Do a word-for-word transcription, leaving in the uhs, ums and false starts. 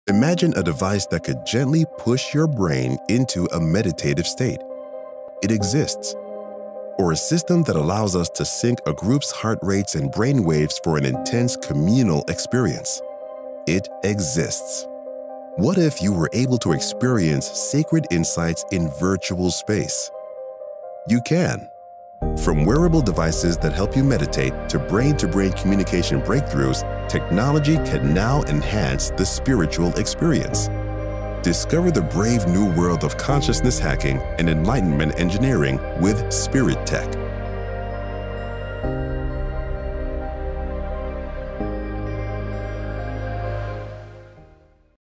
Imagine a device that could gently push your brain into a meditative state. It exists. Or a system that allows us to sync a group's heart rates and brain waves for an intense communal experience. It exists. What if you were able to experience sacred insights in virtual space? You can. From wearable devices that help you meditate to brain-to-brain communication breakthroughs, technology can now enhance the spiritual experience. Discover the brave new world of consciousness hacking and enlightenment engineering with Spirit Tech.